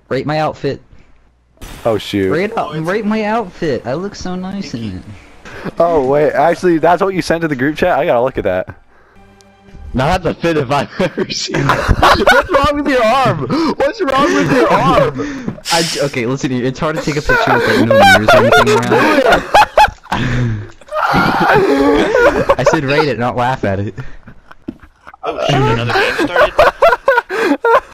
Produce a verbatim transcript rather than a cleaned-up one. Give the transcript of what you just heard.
Rate my outfit. Oh shoot. Rate, out, rate my outfit. I look so nice in it. Oh wait, actually, that's what you sent to the group chat. I gotta look at that. Not the fit if I've ever seen it. What's wrong with your arm? What's wrong with your arm? I, okay, listen here. It's hard to take a picture with like no mirrors or anything around. I said rate it, not laugh at it. Oh shoot, another game started?